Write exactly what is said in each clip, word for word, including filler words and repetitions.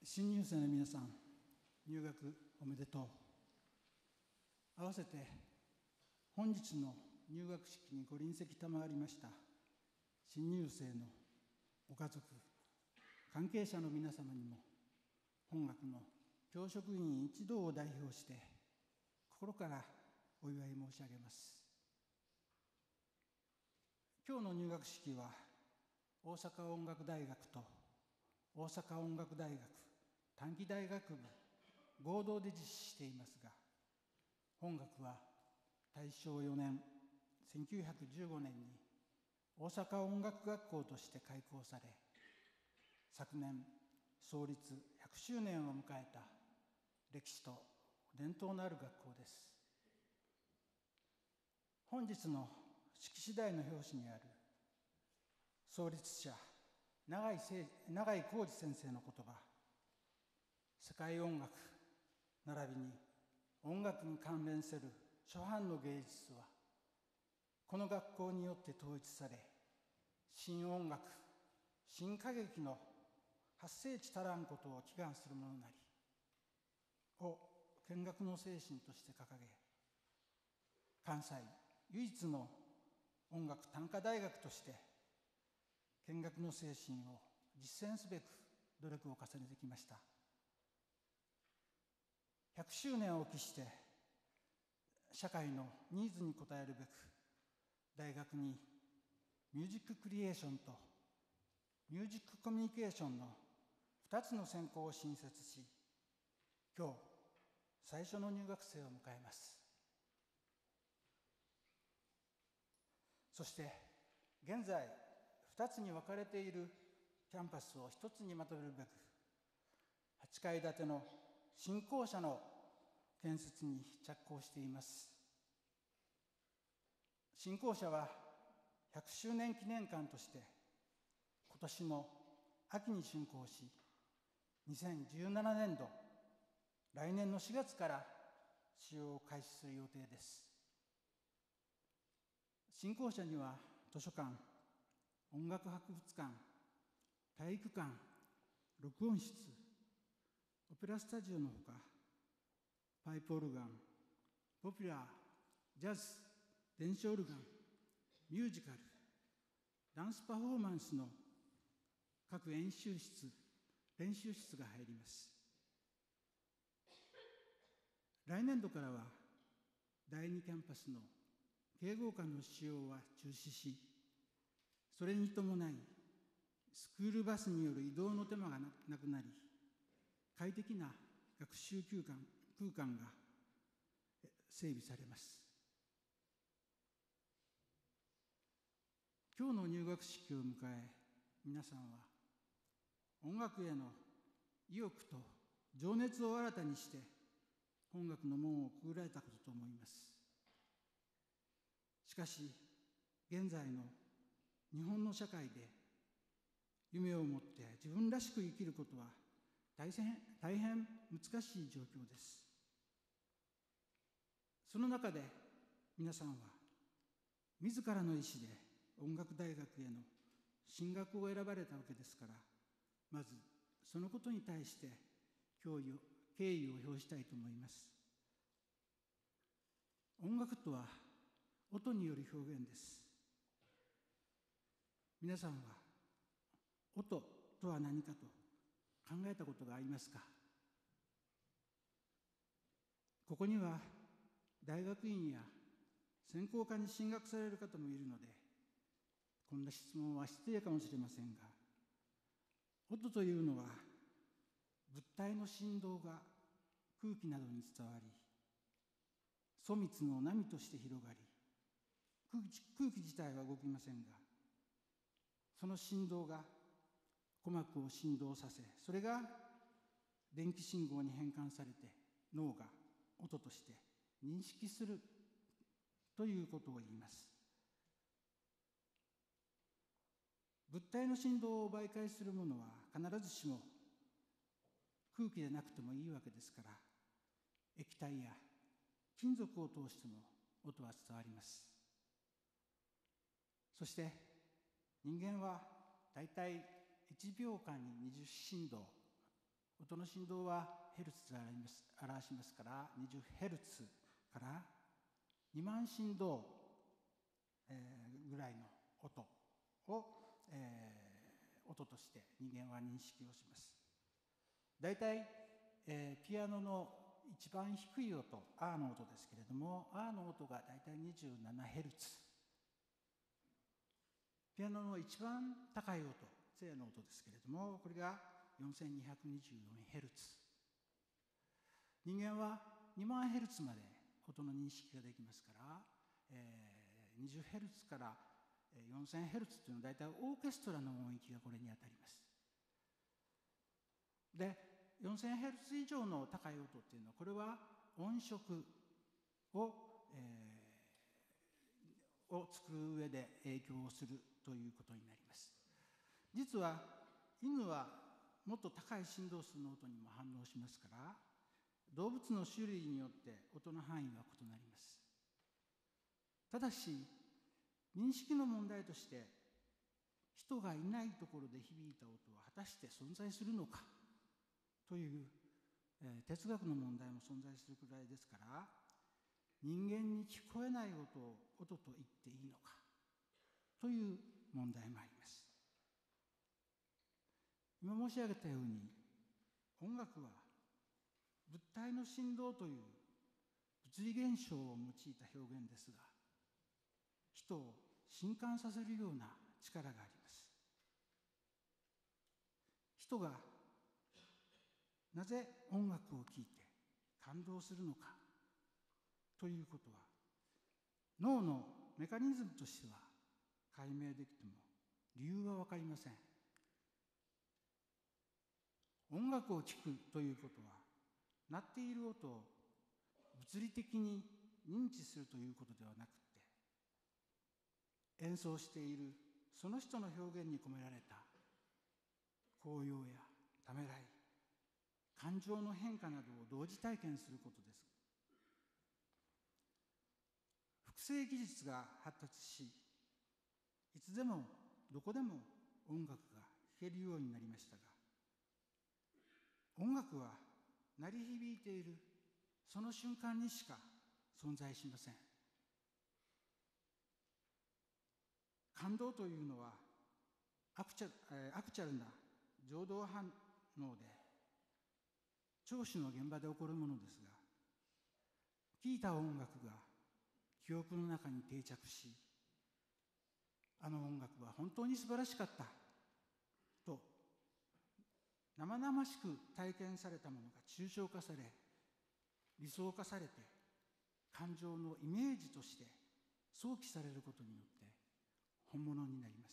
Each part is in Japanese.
新入生の皆さん、入学おめでとう。合わせて本日の入学式にご臨席賜りました新入生のご家族、関係者の皆様にも、本学の教職員一同を代表して心からお祝い申し上げます。今日の入学式は大阪音楽大学と大阪音楽大学短期大学部合同で実施していますが、本学は大正よねんせんきゅうひゃくじゅうごねんに大阪音楽学校として開校され、昨年創立ひゃくしゅうねんを迎えた歴史と伝統のある学校です。本日の式次第の表紙にある創立者永井永井浩二先生の言葉、世界音楽並びに音楽に関連する諸般の芸術はこの学校によって統一され、新音楽新歌劇の発生地たらんことを祈願するものなりを見学の精神として掲げ、関西唯一の音楽短科大学として見学の精神を実践すべく努力を重ねてきました。ひゃくしゅうねんを期して社会のニーズに応えるべく、大学にミュージッククリエーションとミュージックコミュニケーションのふたつの専攻を新設し、今日最初の入学生を迎えます。そして現在ふたつに分かれているキャンパスをひとつにまとめるべく、はちかい建ての新校舎の建設に着工しています。新校舎はひゃくしゅうねん記念館として今年の秋に竣工し、にせんじゅうななねんど来年のしがつから使用を開始する予定です。新校舎には図書館、音楽博物館、体育館、録音室、オペラスタジオのほか、パイプオルガン、ポピュラー、ジャズ、電子オルガン、ミュージカル、ダンスパフォーマンスの各演習室、練習室が入ります。来年度からはだいにキャンパスの敬語館の使用は中止し、それに伴いスクールバスによる移動の手間がなくなり、快適な学習空間、空間が整備されます。今日の入学式を迎え、皆さんは音楽への意欲と情熱を新たにして本学の門をくぐられたことと思います。しかし現在の日本の社会で夢を持って自分らしく生きることは大変、大変難しい状況です。その中で皆さんは自らの意思で音楽大学への進学を選ばれたわけですから、まずそのことに対して敬意を、敬意を表したいと思います。音楽とは音による表現です。皆さんは音とは何かと考えたことがありますか？ここには大学院や専攻科に進学される方もいるので、こんな質問は失礼かもしれませんが、音というのは物体の振動が空気などに伝わり、粗密の波として広がり、空気、空気自体は動きませんが、その振動が鼓膜を振動させ、それが電気信号に変換されて脳が音として認識するということを言います。物体の振動を媒介するものは必ずしも空気でなくてもいいわけですから、液体や金属を通しても音は伝わります。そして人間はだいたいいちびょうかんににじゅうしんどう、 音の振動はヘルツで表しますから、にじゅうヘルツからにまん振動、えー、ぐらいの音を、えー、音として人間は認識をします。だいたい、えー、ピアノの一番低い音、アーの音ですけれども、アーの音がだいたいにじゅうななヘルツ。ピアノの一番高い音、正の音ですけれども、これがよんせんにひゃくにじゅうよんヘルツ。人間はにまんヘルツまで音の認識ができますから、えー、にじゅうヘルツからよんせんヘルツというのは大体オーケストラの音域がこれにあたります。で、よんせんヘルツ以上の高い音っていうのは、これは音色を、えー、を作る上で影響をするということになります。実は犬はもっと高い振動数の音にも反応しますから、動物の種類によって音の範囲は異なります。ただし、認識の問題として、人がいないところで響いた音は果たして存在するのかという、えー、哲学の問題も存在するくらいですから、人間に聞こえない音を音と言っていいのかという問題もあります。今申し上げたように、音楽は物体の振動という物理現象を用いた表現ですが、人を震撼させるような力があります。人がなぜ音楽を聴いて感動するのかということは、脳のメカニズムとしては解明できても理由は分かりません。音楽を聴くということは、鳴っている音を物理的に認知するということではなくて、演奏しているその人の表現に込められた高揚やためらい、感情の変化などを同時体験することです。複製技術が発達し、いつでもどこでも音楽が聴けるようになりましたが、音楽は鳴り響いているその瞬間にしか存在しません。感動というのはアクチャ、えー、アクチャルな情動反応で聴取の現場で起こるものですが、聴いた音楽が記憶の中に定着し、あの音楽は本当に素晴らしかったと生々しく体験されたものが抽象化され、理想化されて、感情のイメージとして想起されることによって本物になります。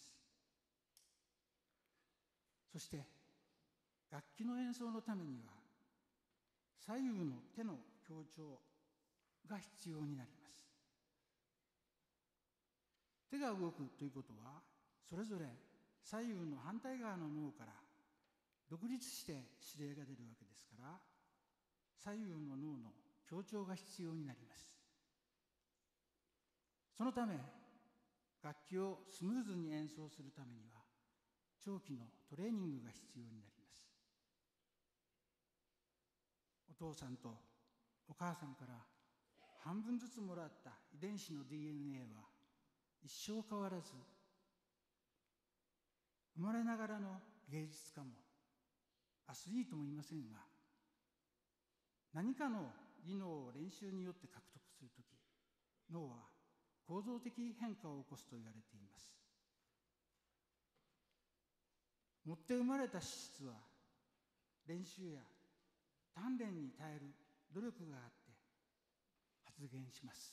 そして楽器の演奏のためには左右の手の協調が必要になります。手が動くということは、それぞれ左右の反対側の脳から独立して指令が出るわけですから、左右の脳の協調が必要になります。そのため、楽器をスムーズに演奏するためには、長期のトレーニングが必要になります。お父さんとお母さんから半分ずつもらった遺伝子の ディーエヌエー は一生変わらず、生まれながらの芸術家もアスリートもいませんが、何かの技能を練習によって獲得するとき、脳は構造的変化を起こすと言われています。持って生まれた資質は練習や鍛錬に耐える努力があって発現します。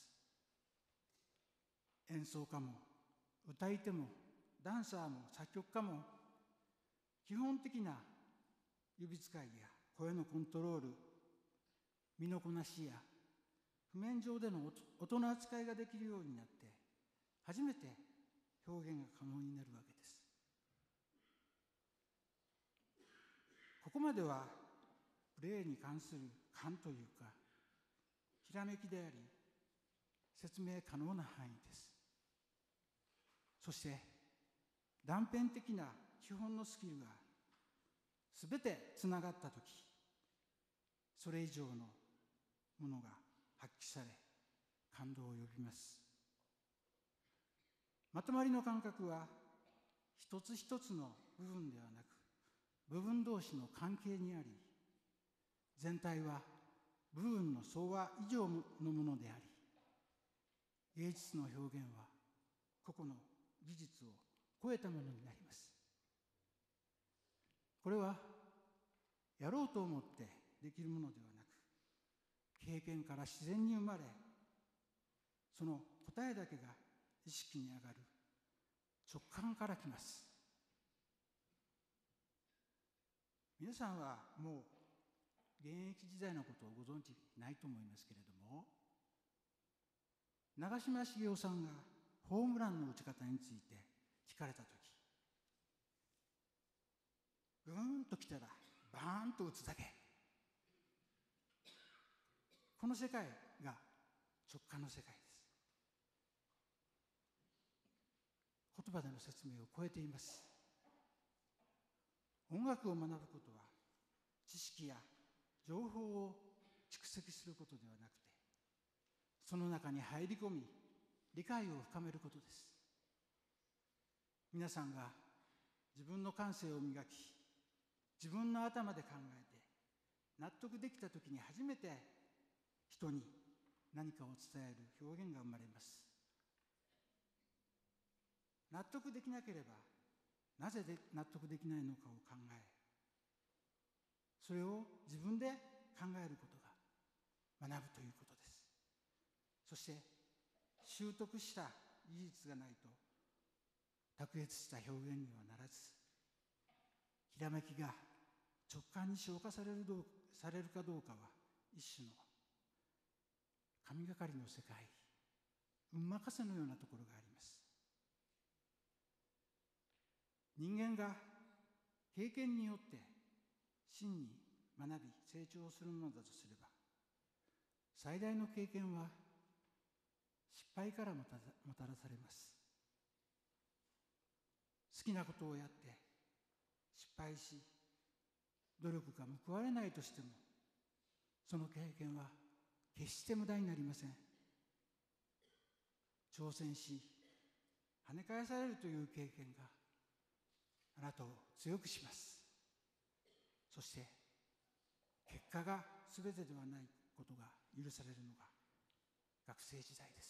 演奏家も歌い手もダンサーも作曲家も、基本的な指使いや声のコントロール、身のこなしや譜面上での音の扱いができるようになって初めて表現が可能になるわけです。ここまではプレーに関する勘というかひらめきであり、説明可能な範囲です。そして断片的な基本のスキルがすべてつながったとき、それ以上のものが発揮され、感動を呼びます。まとまりの感覚は一つ一つの部分ではなく、部分同士の関係にあり、全体は部分の相和以上のものであり、芸術の表現は個々の技術を超えたものになります。これはやろうと思ってできるものではなく、経験から自然に生まれ、その答えだけが意識に上がる直感から来ます。皆さんはもう現役時代のことをご存知ないと思いますけれども、長嶋茂雄さんがホームランの打ち方について聞かれたとき、ぐーんと来たらバーンと打つだけ。この世界が直感の世界です。言葉での説明を超えています。音楽を学ぶことは知識や情報を蓄積することではなくて、その中に入り込み理解を深めることです。皆さんが自分の感性を磨き、自分の頭で考えて納得できたときに初めて人に何かを伝える表現が生まれます。納得できなければなぜで納得できないのかを考え、それを自分で考えることが学ぶということです。そして習得した技術がないと卓越した表現にはならず、ひらめきが直感に消化されるどうされるかどうかは一種の神がかりの世界、運任せのようなところがあります。人間が経験によって真に学び成長するものだとすれば、最大の経験は失敗からもたらされます。好きなことをやって失敗し、努力が報われないとしても、その経験は決して無駄になりません。挑戦し跳ね返されるという経験があなたを強くします。そして結果が全てではないことが許されるのが学生時代です。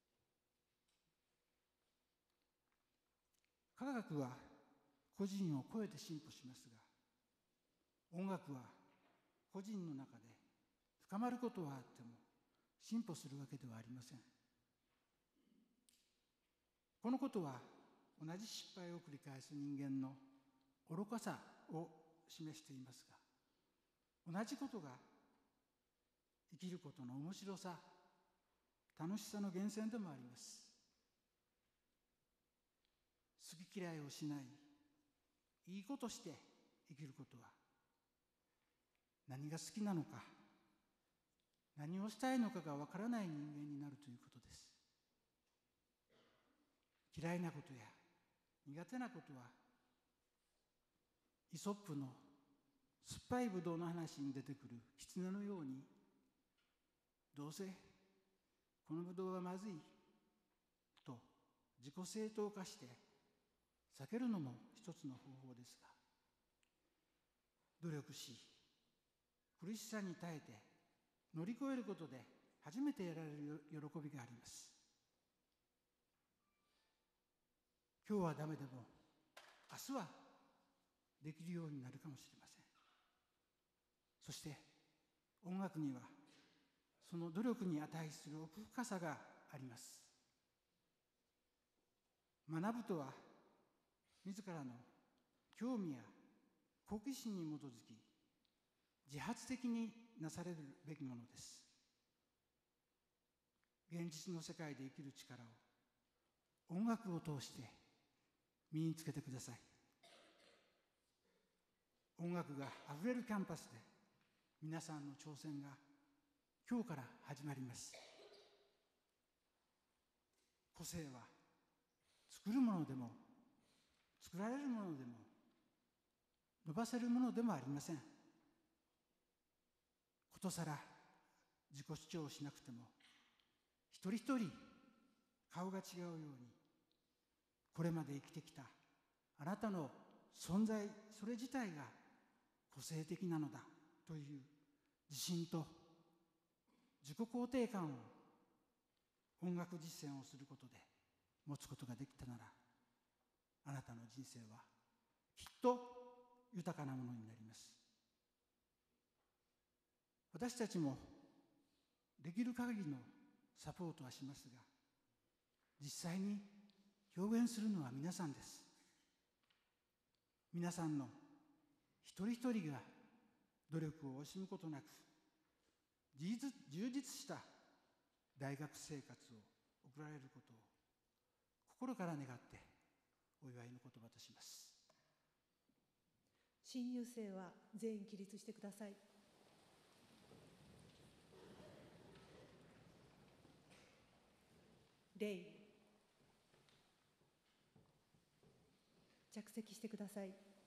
科学は個人を超えて進歩しますが、音楽は個人の中で深まることはあっても進歩するわけではありません。このことは同じ失敗を繰り返す人間の愚かさを示していますが、同じことが生きることの面白さ、楽しさの源泉でもあります。好き嫌いをしない、いいことして生きることは、何が好きなのか、何をしたいのかがわからない人間になるということです。嫌いなことや苦手なことは、イソップの酸っぱいぶどうの話に出てくる狐のように、どうせこのぶどうはまずいと自己正当化して避けるのも一つの方法ですが、努力し苦しさに耐えて乗り越えることで初めて得られる喜びがあります。今日はダメでも明日はできるようになるかもしれません。そして音楽にはその努力に値する奥深さがあります。学ぶとは自らの興味や好奇心に基づき自発的になされるべきものです。現実の世界で生きる力を音楽を通して身につけてください。音楽があふれるキャンパスで皆さんの挑戦が今日から始まります。個性は作るものでも作られるものでも伸ばせるものでもありません。ことさら自己主張をしなくても、一人一人顔が違うように、これまで生きてきたあなたの存在それ自体が個性的なのだという自信と自己肯定感を音楽実践をすることで持つことができたなら、あなたの人生はきっと豊かなものになります。私たちもできる限りのサポートはしますが、実際に表現するのは皆さんです。皆さんの一人一人が努力を惜しむことなく充実充実した大学生活を送られることを心から願ってお祝いの言葉とします。 新入生は全員起立してください。礼。着席してください。